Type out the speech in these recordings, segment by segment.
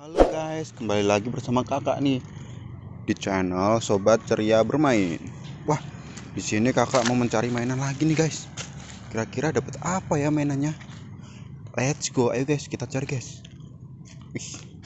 Halo guys, kembali lagi bersama kakak nih di channel Sobat Ceria Bermain. Wah, di sini kakak mau mencari mainan lagi nih guys. Kira-kira dapat apa ya mainannya? Let's go, ayo guys, kita cari guys. Wih.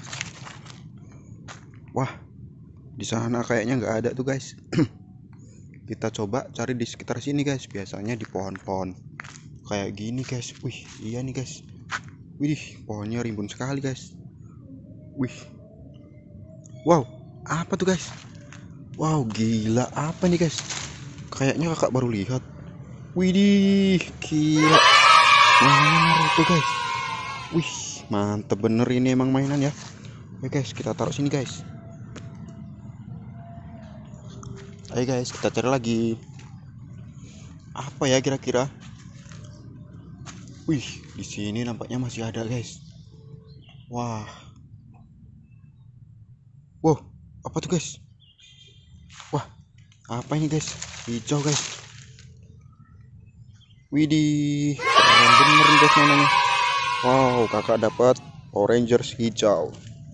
Wah, di sana kayaknya nggak ada tuh guys. Kita coba cari di sekitar sini guys. Biasanya di pohon-pohon kayak gini guys. Wih, iya nih guys. Wih, pohonnya rimbun sekali guys. Wih, wow, apa tuh guys? Wow, gila, apa nih guys? Kayaknya kakak baru lihat. Widih, gila. Mainan Naruto guys. Wih, mantep bener ini emang mainan ya. Oke guys, kita taruh sini guys. Ayo guys, kita cari lagi. Apa ya kira-kira? Wih, di sini nampaknya masih ada guys. Wah. Wow, apa tuh guys? Wah, apa ini guys? Hijau guys. Widih, keren bener nih guys mainannya. Wow, kakak dapat Power Rangers hijau.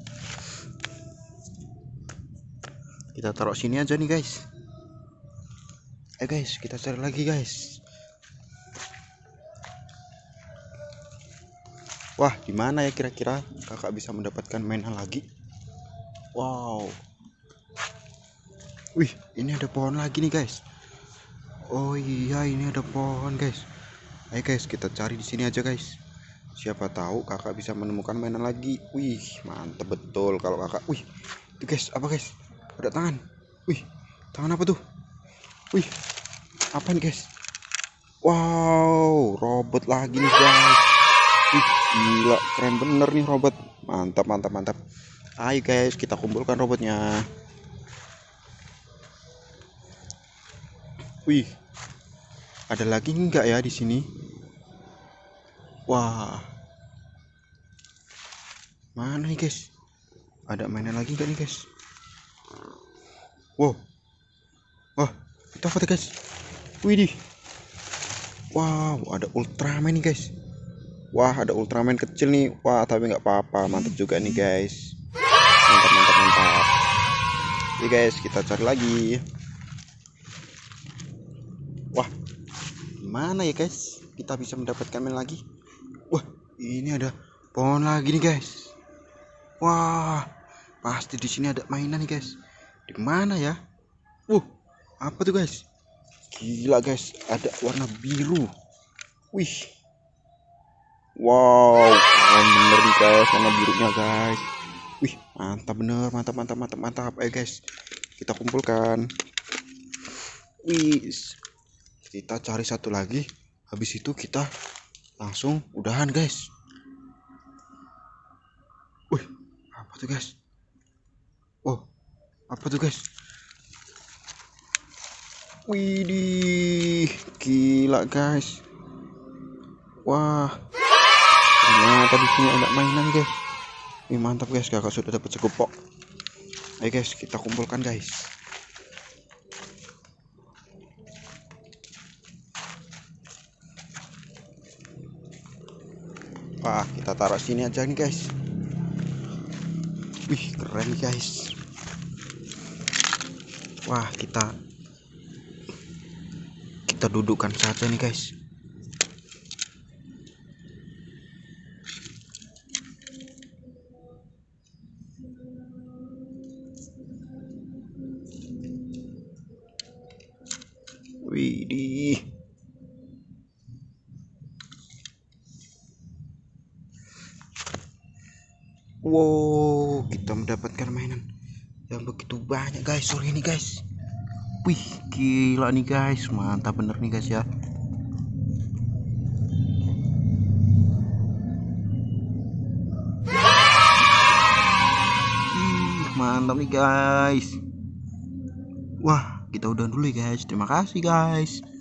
Kita taruh sini aja nih guys. Guys, kita cari lagi guys. Wah, gimana ya kira-kira kakak bisa mendapatkan mainan lagi? Wow. Wih, ini ada pohon lagi nih guys. Oh iya, ini ada pohon guys. Ayo guys, kita cari di sini aja guys. Siapa tahu kakak bisa menemukan mainan lagi. Wih, mantep betul kalau kakak. Wih, itu guys, apa guys? Ada tangan. Wih, tangan apa tuh? Wih, apa nih guys? Wow, robot lagi nih guys. Wih, gila, keren bener nih robot. Mantap, mantap, mantap. Ayo guys, kita kumpulkan robotnya. Wih, ada lagi enggak ya di sini? Wah, mana nih guys? Ada mainan lagi enggak nih guys? Wow, wah, itu apa tuh guys? Widih, wow, ada Ultraman nih guys. Wah, ada Ultraman kecil nih. Wah, tapi nggak apa-apa, mantap juga nih guys. Mantap, mantap, mantap. Oke guys, kita cari lagi. Wah, gimana ya guys? Kita bisa mendapatkan mainan lagi. Wah, ini ada pohon lagi nih guys. Wah, pasti di sini ada mainan nih guys. Di mana ya? Apa tuh guys? Gila guys, ada warna biru. Wih, wow, keren bener nih guys warna birunya guys. Wih, mantap bener, mantap, mantap, mantap, mantap. Ayo guys, kita kumpulkan. Wih, kita cari satu lagi. Habis itu kita langsung udahan guys. Wih, apa tuh guys? Oh, apa tuh guys? Widih, gila guys. Wah, ternyata di sini ada mainan guys. Ini mantap guys, kakak sudah dapat sekupok. Ayo guys, kita kumpulkan guys. Wah, kita taruh sini aja nih guys. Wih, keren nih guys. Wah, kita dudukkan saja nih guys. Widih. Wow, kita mendapatkan mainan yang begitu banyak guys sore ini guys. Wih, gila nih guys, mantap bener nih guys ya. Mantap nih guys. Wah, kita udah dulu ya guys. Terima kasih guys.